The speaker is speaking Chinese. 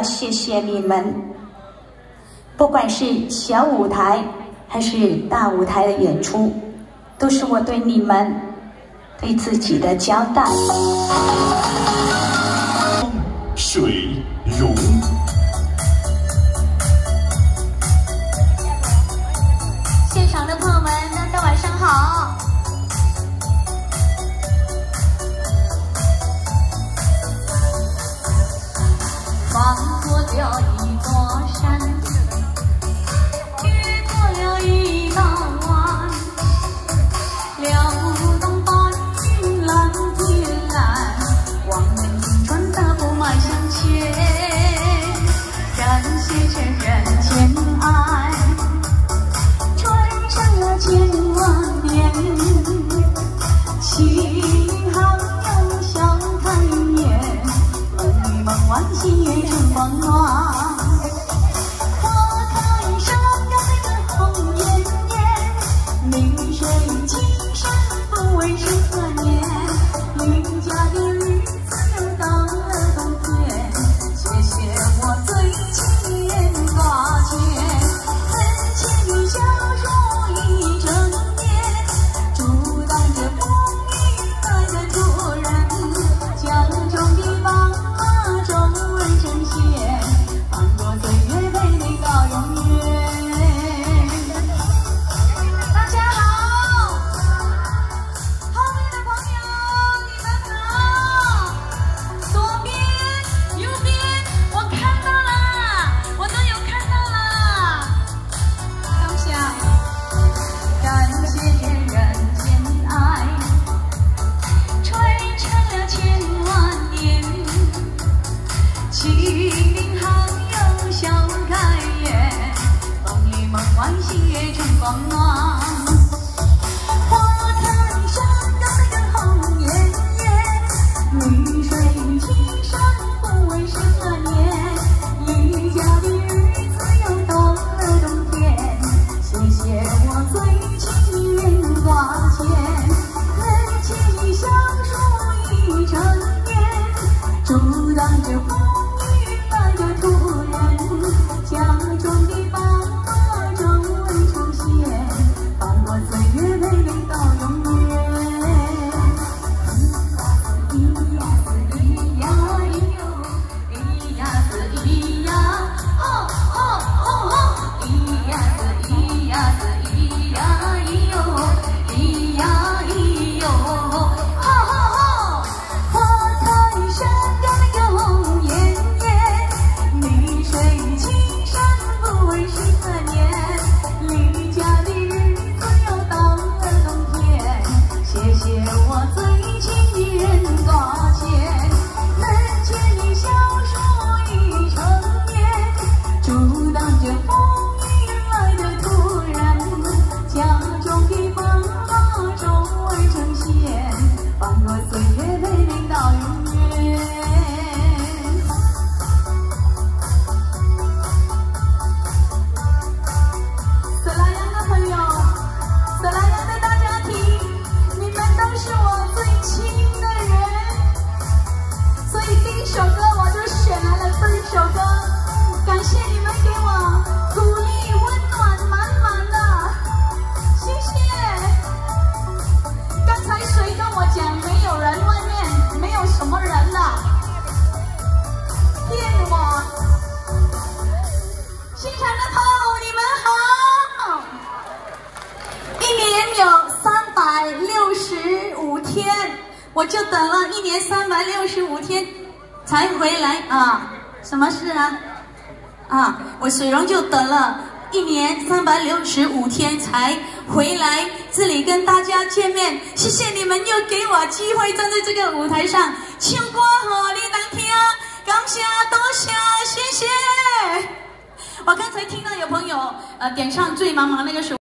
谢谢你们，不管是小舞台还是大舞台的演出，都是我对你们、对自己的交代。 水溶。 现场的朋友们，大家晚上好。 翻过了一座山，越过了一道弯，了不动白云蓝天蓝，望眼青春大步迈向前，感谢这人间爱，传承了千万年，情好友笑开颜，梦万心也成光暖，花开上呀那个红艳艳，绿水青山不为谁可怜，邻家的日子又到了冬天，谢谢我最亲眼挂牵，门前的小树一整年，阻挡着风雨来的突然，江中的棒万心也成光暖，花台上有那个红艳艳，绿水青山不为谁可怜，一家的日子又到了冬天，谢谢我最亲眼挂牵，门前的小树一整年，阻挡着风雨来的突然，家中的爸我就等了1年365天才回来啊！什么事啊？啊，我水溶就等了1年365天才回来这里跟大家见面。谢谢你们又给我机会站在这个舞台上唱歌给你人听，感谢多谢，谢谢。我刚才听到有朋友点唱《醉茫茫》那个首。